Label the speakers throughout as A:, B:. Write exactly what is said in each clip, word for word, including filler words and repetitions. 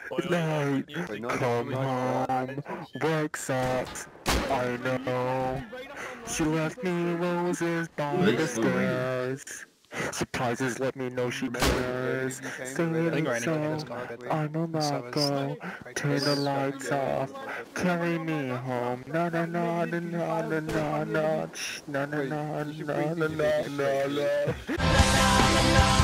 A: Late, come home, work sucks, I know. She left me roses by the stairs. Surprises let me know she cares. Saying so, I'm a Marco. Turn the lights off, carry me home. Na na na na na na na na na na na na na na na.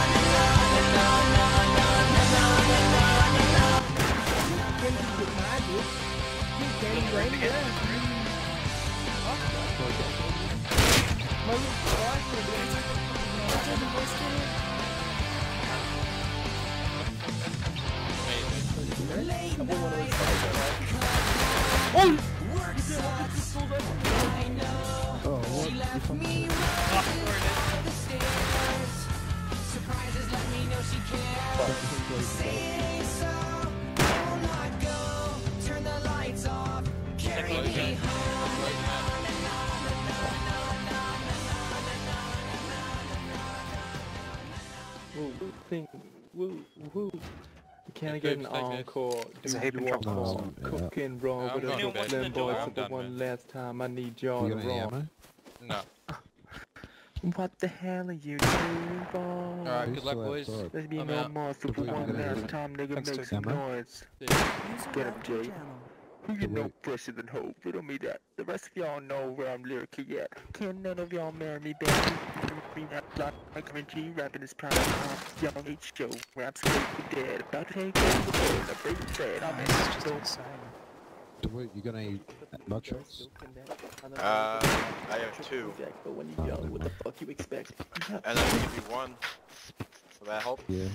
B: Woo, thing, woo, woo. Can I get an encore? Do you want more? Cook and roll with a Brooklyn boys for the one last time. I need y'all to roll.
C: No.
B: What the hell are you doing, boy?
C: Alright, good luck, boys.
B: There's be no more super one last time, nigga. Make some noise. Get him, Jay. Who you know fresher than hope? Riddle me that. The rest of y'all know where I'm lyrically at. Can none of y'all marry me, baby? Me rap like M G, rapping his prime. Young H Joe, raps completely dead. About to take over the world. I'm pretty sad. I'm in the store.
D: Wait, you got any mud shots?
E: Uh, I have two.
B: But when you young, what the fuck you expect?
E: And I can give you one. Will that help?
D: Yeah.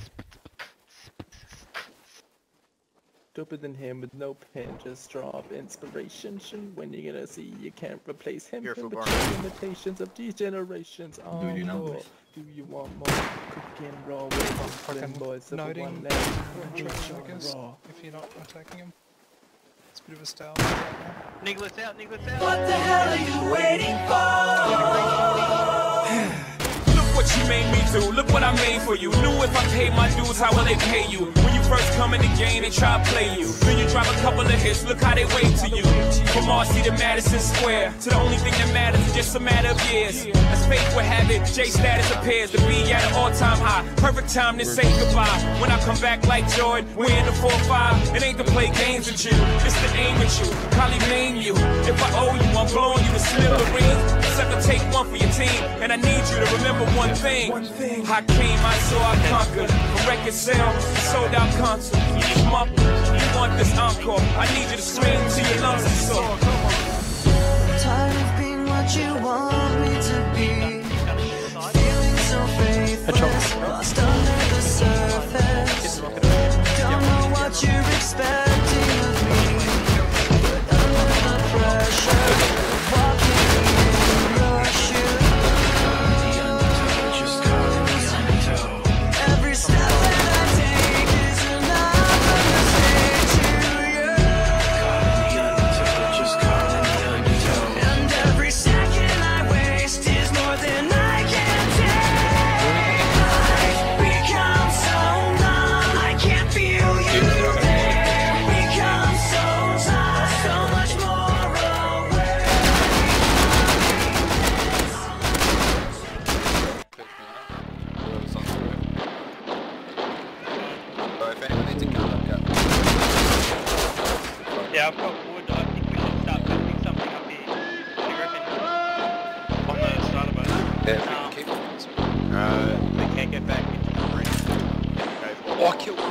B: Stupider than him with no pen, just drop inspiration. When you're gonna see you can't replace him.
E: Here,
B: From the
E: Fubar.
B: limitations of these generations. Oh,
F: Do you know?
B: Lord. Do you want more? Cook and roll with one boys of
F: Noting
B: one
F: the
B: last
F: trash, I guess,
B: raw.
F: if you're not attacking him. It's a bit of a style.
G: Nicholas out, Nicholas out!
H: What the hell are you waiting for?
I: Look what you made me do, look what I made for you. Knew if I paid my dues, how will they pay you? When you first come in the game, they try to play you. Then you drop a couple of hits, look how they wait to you. From Marcy to Madison Square, to the only thing that matters is just a matter of years. As fate would have it, J status appears to be at an all-time high. Perfect time to say goodbye. When I come back like Jordan, we're in the four five. It ain't to play games with you, it's to aim at you. Probably name you. If I owe you, I'm blowing you to smithereens. Except to take one for your team, and I need you to remember one thing. I came, I saw, I conquered. From record sales, sold out concert. You mump, you want this encore. I need you to scream till your lungs are sore.
H: Tired of being what you want me to be. Feeling so faithless, lost under the surface. Don't know what you're expecting of me, but under the pressure, walking in your shoes. Every step that I take is another mistake to you. And every second I waste is more than I can take. I've become so numb, I can't feel you there. Become so tired, so much more aware.
G: Yeah, I've got wood. I think we should start putting something up here. What do you reckon? On the starter boat.
E: Yeah, we can keep it. Uh, they can't get back into the ring.
C: Oh, I killed one.